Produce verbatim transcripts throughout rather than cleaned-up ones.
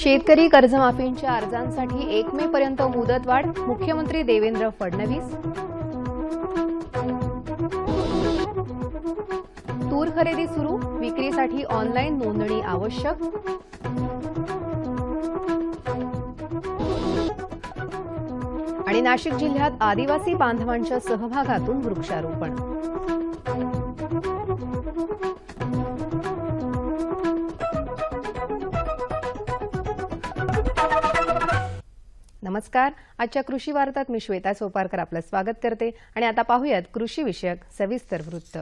शेतकरी कर्जमाफींच्या अर्जांसाठी एक मे पर्यंत मुदतवाढ, मुख्यमंत्री देवेंद्र फडणवीस. तूर खरेदी सुरू, विक्रीसाठी ऑनलाईन नोंदणी आवश्यक. आणि नाशिक जिल्ह्यात आदिवासी बांधवांच्या सहभागातून वृक्षारोपण. नमस्कार. आजच्या कृषी वार्तात मी श्वेता सोपारकर आपलं स्वागत करते आणि आता पाहूयात कृषी विषयक सविस्तर वृत्त.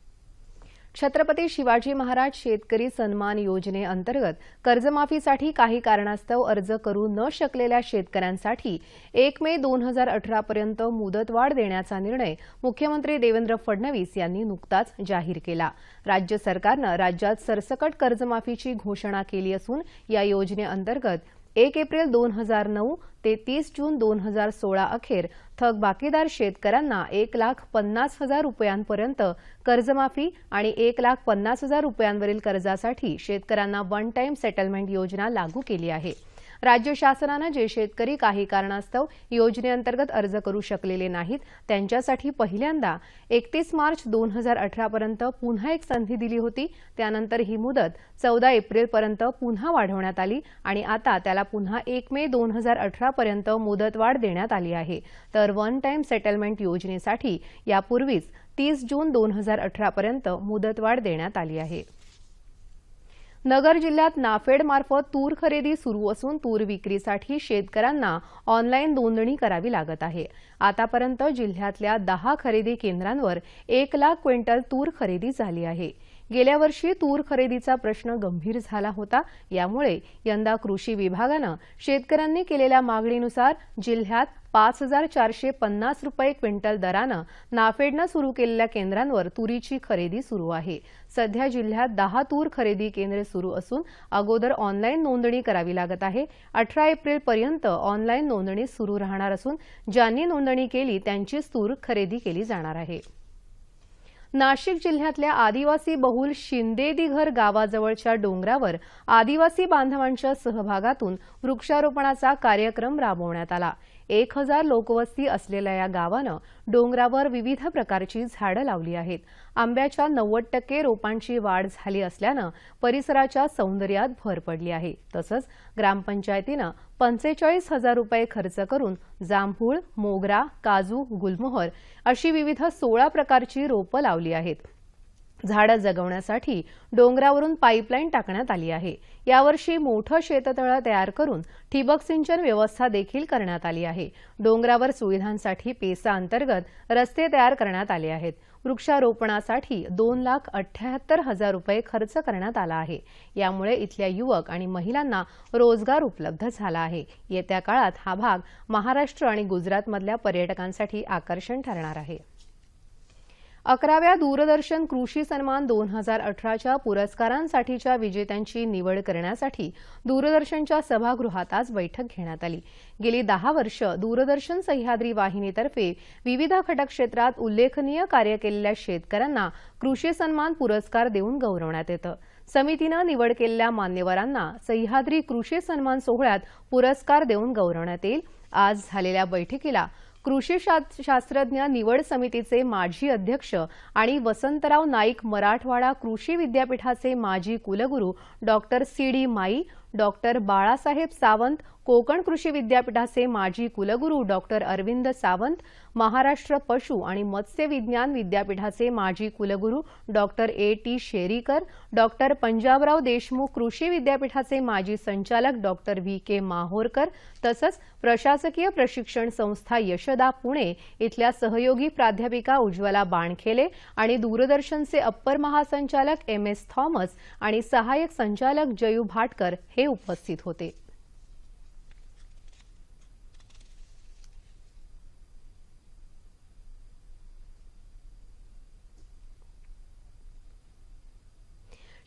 छत्रपती शिवाजी महाराज शेतकरी सन्मान योजनेअंतर्गत कर्जमाफीसाठी काही कारणास्तव अर्ज करू न शकलेल्या शेतकऱ्यांसाठी एक मे दोन हजार अठरा पर्यंत मुदतवाढ देण्याचा निर्णय मुख्यमंत्री देवेंद्र फडणवीस यांनी नुकताच जाहीर केला. राज्य सरकारनं राज्यात सरसकट कर्जमाफीची घोषणा केली असून या योजनेअंतर्गत एक एप्रिल दोन हजार नऊ ते तीस जून दोन हजार सोळा अखेर थकबाकीदार शेतकऱ्यांना एक लाख पन्नास हजार रुपयांपर्यंत कर्जमाफी आणि एक लाख पन्नास हजार रुपयांवरील कर्जासाठी शेतकऱ्यांना वन टाइम सेटलमेंट योजना लागू केली आहे. राज्य शासनानं जे शेतकरी काही कारणास्तव योजनेअंतर्गत अर्ज करू शकलेले नाहीत त्यांच्यासाठी पहिल्यांदा एकतीस मार्च दोन हजार अठरा पर्यंत पुन्हा एक संधी दिली होती. त्यानंतर ही मुदत चौदा एप्रिलपर्यंत पुन्हा वाढवण्यात आली आणि आता त्याला पुन्हा एक मे दोन हजार अठरा पर्यंत मुदतवाढ देण्यात आली आहे. तर वन टाइम सेटलमेंट योजनेसाठी यापूर्वीच तीस जून दोन हजार अठरा पर्यंत मुदतवाढ देण्यात आली आहे. नगर जिल्ह्यात नाफेडमार्फत तूर खरेदी सुरू असून तूर विक्रीसाठी शेतकऱ्यांना ऑनलाईन नोंदणी करावी लागत आहे. आतापर्यंत जिल्ह्यातल्या दहा खरेदी केंद्रांवर एक लाख क्विंटल तूर खरेदी झाली आहे. गेल्या वर्षी तूर खरेदीचा प्रश्न गंभीर झाला होता. यामुळे यंदा कृषी विभागानं शेतकऱ्यांनी केलेल्या मागणीनुसार जिल्ह्यात पाच हजार चारशे पन्नास रुपये क्विंटल दरानं नाफेडनं सुरू केलेल्या केंद्रांवर तुरीची खरेदी सुरू आहे. सध्या जिल्ह्यात दहा तूर खरेदी केंद्रे सुरू असून अगोदर ऑनलाईन नोंदणी करावी लागत आहे. अठरा एप्रिलपर्यंत ऑनलाईन नोंदणी सुरू राहणार असून ज्यांनी नोंदणी केली त्यांचीच तूर खरेदी केली जाणार आहे. नाशिक जिल्ह्यातल्या आदिवासी बहुल शिंदेदिघर गावाजवळच्या डोंगरावर आदिवासी बांधवांच्या सहभागातून वृक्षारोपणाचा कार्यक्रम राबवण्यात आला. एक हजार लोकवस्ती असलेल्या या गावानं डोंगरावर विविध प्रकारची झाडं लावली आहेत. आंब्याच्या नव्वद टक्के रोपांची वाढ झाली असल्यानं परिसराच्या सौंदर्यात भर पडली आहे. तसंच ग्रामपंचायतीनं पंचेचाळीस हजार रुपये खर्च करून जांभूळ, मोगरा, काजू, गुलमोहर अशी विविध सोळा प्रकारची रोपं लावली आहेत. झाडं जगवण्यासाठी डोंगरावरून पाईपलाईन टाकण्यात आली आहे. यावर्षी मोठं शेततळं तयार करून ठिबक सिंचन व्यवस्था देखील करण्यात आली आहे. डोंगरावर सुविधांसाठी पेसा अंतर्गत रस्ते तयार करण्यात आले आहेत. वृक्षारोपणासाठी दोन लाख अठ्ठ्याहत्तर हजार रुपये खर्च करण्यात आला आहे. यामुळे इथल्या युवक आणि महिलांना रोजगार उपलब्ध झाला आहे. येत्या काळात हा भाग महाराष्ट्र आणि गुजरातमधल्या पर्यटकांसाठी आकर्षण ठरणार आहे. अकराव्या दूरदर्शन कृषी सन्मान दोन हजार अठराच्या पुरस्कारांसाठीच्या विजेत्यांची निवड करण्यासाठी दूरदर्शनच्या सभागृहात आज बैठक घेण्यात आली. गेली दहा वर्ष दूरदर्शन सह्याद्री वाहिनीतर्फे विविध घटक क्षेत्रात उल्लेखनीय कार्य केलेल्या शेतकऱ्यांना कृषी सन्मान पुरस्कार देऊन गौरवण्यात येतं. समितीनं निवड केलेल्या मान्यवरांना सह्याद्री कृषी सन्मान सोहळ्यात पुरस्कार देऊन गौरवण्यात येईल. आज झालेल्या बैठकीला कृषी शास्त्रज्ञ निवड समितीचे माजी अध्यक्ष आणि वसंतराव नाईक मराठवाडा कृषी विद्यापीठाचे माजी कुलगुरू doctor C D Mai, doctor Balasaheb Sawant, Konkan कृषी विद्यापीठाचे माजी कुलगुरू डॉक्टर अरविंद सावंत, महाराष्ट्र पशु आणि मत्स्य विज्ञान विद्यापीठाचे माजी कुलगुरू doctor A T Sherikar, doctor Panjabrao Deshmukh कृषी विद्यापीठाचे माजी संचालक डॉक्टर व्ही के माहोरकर तसंच प्रशासकीय प्रशिक्षण संस्था यशदा पुणे इथल्या सहयोगी प्राध्यापिका उज्ज्वला बाणखेले आणि दूरदर्शनचे अप्पर महासंचालक एम एस थॉमस आणि सहाय्यक संचालक जयू भाटकर हे उपस्थित होते.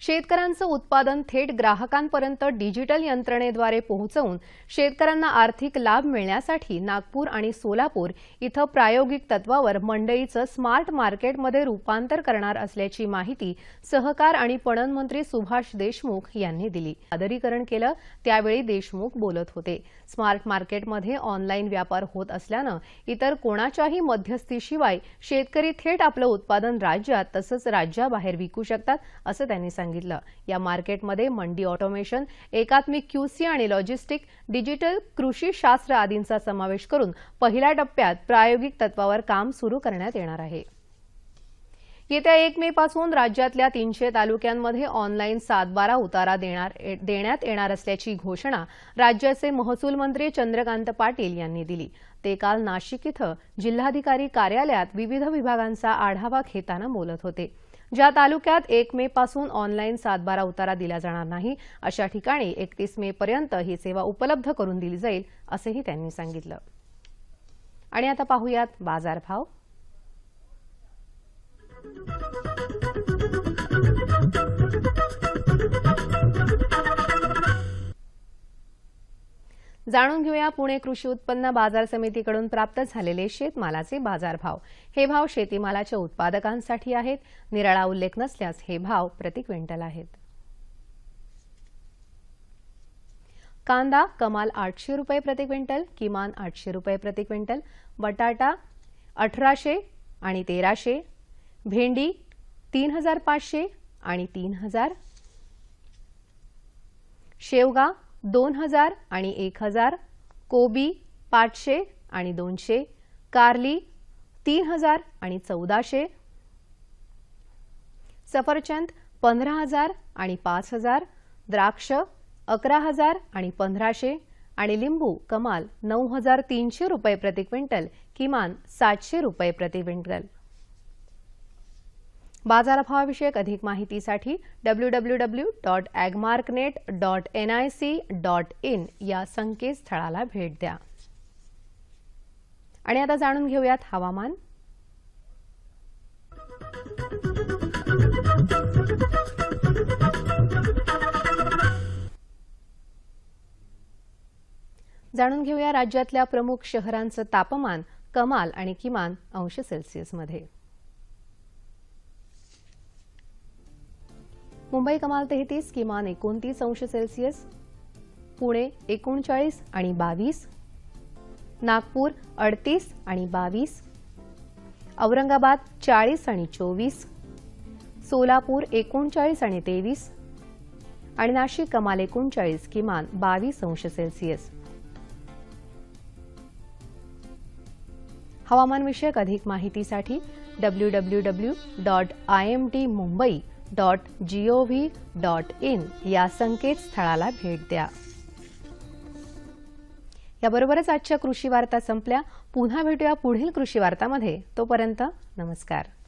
शेतकऱ्यांचं उत्पादन थेट ग्राहकांपर्यंत डिजिटल यंत्रणेद्वारे पोहोचवून शेतकऱ्यांना आर्थिक लाभ मिळण्यासाठी नागपूर आणि सोलापूर इथं प्रायोगिक तत्वावर मंडईचं स्मार्ट मार्केटमध्ये रूपांतर करणार असल्याची माहिती सहकार आणि पणन मंत्री सुभाष देशमुख यांनी दिली। सादरीकरण केलं त्यावेळी देशमुख बोलत होते। स्मार्ट मार्केटमध्ये ऑनलाईन व्यापार होत असल्यानं इतर कोणाच्याही मध्यस्थीशिवाय शेतकरी थेट आपलं उत्पादन राज्यात तसंच राज्याबाहेर विकू शकतात असं त्यांनी सांगितलं। या मार्केटमध्ये मंडी ऑटोमेशन, एकात्मिक क्यूसी आणि लॉजिस्टिक, डिजिटल कृषी शास्त्र आदींचा समावेश करून पहिल्या टप्प्यात प्रायोगिक तत्वावर काम सुरू करण्यात येणार आहे। येत्या एक मे पासून राज्यातल्या तीनशे तालुक्यांमध्ये ऑनलाईन सातबारा उतारा देणार देण्यात येणार असल्याची घोषणा राज्याचे महसूल मंत्री चंद्रकांत पाटील यांनी दिली। ते काल नाशिक इथं जिल्हाधिकारी कार्यालयात विविध विभागांचा आढावा घेताना बोलत होते। ज्या तालुक्यात एक मे पासून ऑनलाईन सातबारा उतारा दिला जाणार नाही अशा ठिकाणी एकतीस मे पर्यंत ही सेवा उपलब्ध करून दिली जाईल असेही त्यांनी सांगितलं। आणि आता पाहूयात बाजारभाव। जाणून घेऊया पुणे कृषी उत्पन्न बाजार समितीकडून प्राप्त झालेले शेतमालाचे बाजारभाव। हे भाव शेतीमालाच्या उत्पादकांसाठी आहेत। निराळा उल्लेख नसल्यास हे भाव प्रति क्विंटल आहेत। कांदा कमाल आठशे रुपये प्रति क्विंटल, किमान आठशे रुपये प्रति क्विंटल। बटाटा अठराशे आणि तेराशे। भेंडी तीन हजार पाचशे आणि तीन हजार। शेवगा दोन हजार आणि एक हजार। कोबी पाचशे आणि दोनशे। कारली तीन हजार आणि चौदाशे। सफरचंद पंधरा हजार आणि पाच हजार। द्राक्ष अकरा हजार आणि पंधराशे आणि लिंबू कमाल नऊ हजार तीनशे रुपये प्रति क्विंटल, किमान सातशे रुपये प्रति क्विंटल। बाजारभावाविषयक अधिक माहितीसाठी W W W dot Agmarknet dot N I C dot in या संकेतस्थळाला भेट द्या। आणि आता जाणून घेऊयात हवामान। जाणून घेऊया राज्यातल्या प्रमुख शहरांचं तापमान कमाल आणि किमान अंश सेल्सिअसमध्ये। मुंबई कमाल तेहतीस, किमान एकोणतीस अंश सेल्सिअस। पुणे एकोणचाळीस आणि बावीस। नागपूर अडतीस आणि बावीस। औरंगाबाद चाळीस आणि चोवीस। सोलापूर एकोणचाळीस आणि तेवीस आणि नाशिक कमाल एकोणचाळीस, किमान बावीस अंश सेल्सिअस। हवामानविषयक अधिक माहितीसाठी W W W dot I M D Mumbai dot G O V dot in या संकेतस्थळाला भेट द्या। याबरोबरच आजच्या कृषी वार्ता संपल्या। पुन्हा भेटूया पुढील कृषी वार्तामध्ये। तोपर्यंत नमस्कार।